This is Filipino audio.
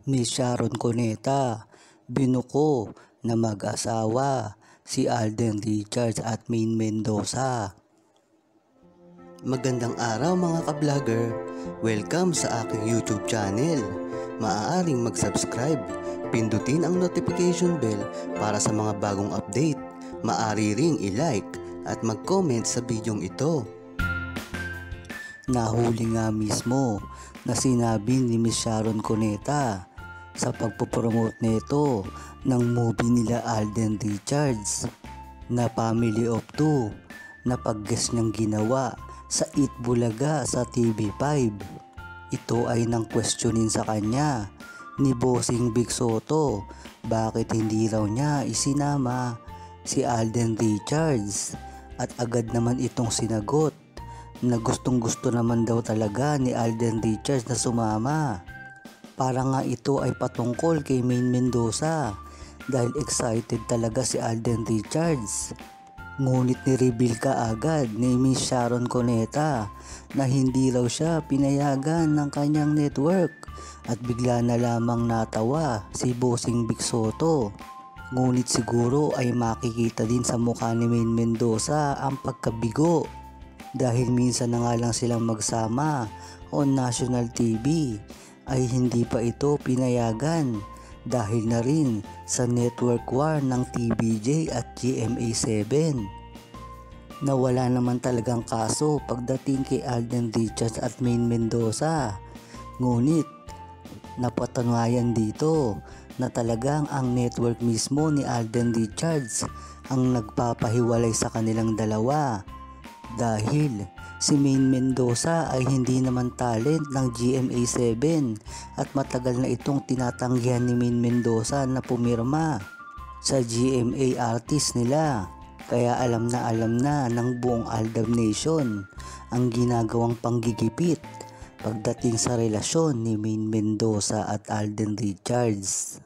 Miss Sharon Cuneta, binuko na mag-asawa si Alden Richards at Maine Mendoza. Magandang araw mga ka-vlogger! Welcome sa aking YouTube channel. Maaaring mag-subscribe, pindutin ang notification bell para sa mga bagong update. Maaari ring i-like at mag-comment sa bidyong ito. Nahuli nga mismo na sinabi ni Miss Sharon Cuneta sa pagpopromote nito ng movie nila Alden Richards na Family of Two na pag-guest niyang ginawa sa Eat Bulaga sa TV5. Ito ay nang questionin sa kanya ni Bossing Big Soto bakit hindi raw niya isinama si Alden Richards, at agad naman itong sinagot na gustong gusto naman daw talaga ni Alden Richards na sumama. Para nga ito ay patungkol kay Maine Mendoza dahil excited talaga si Alden Richards. Ngunit ni-reveal kaagad ni Miss Sharon Cuneta na hindi raw siya pinayagan ng kanyang network, at bigla na lamang natawa si Bossing Big Soto. Ngunit siguro ay makikita din sa mukha ni Maine Mendoza ang pagkabigo dahil minsan na nga lang silang magsama on national TV ay hindi pa ito pinayagan dahil na rin sa network war ng TVJ at GMA7. Nawala naman talagang kaso pagdating kay Alden Richards at Maine Mendoza. Ngunit napatunayan dito na talagang ang network mismo ni Alden Richards ang nagpapahiwalay sa kanilang dalawa, dahil si Maine Mendoza ay hindi naman talent ng GMA7 at matagal na itong tinatanggihan ni Maine Mendoza na pumirma sa GMA artist nila. Kaya alam na ng buong Aldab Nation ang ginagawang panggigipit pagdating sa relasyon ni Maine Mendoza at Alden Richards.